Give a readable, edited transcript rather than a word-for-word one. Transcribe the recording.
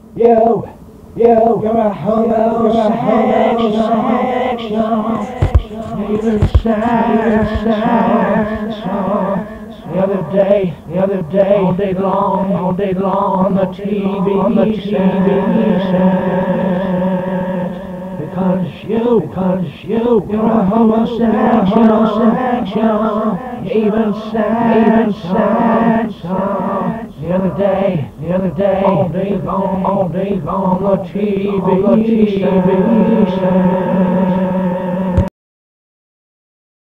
you're a homosexual. Even sad. The other day, all day long, on the TV set. Because you're a homosexual. Even sad. The other day, all day long, on the TV set.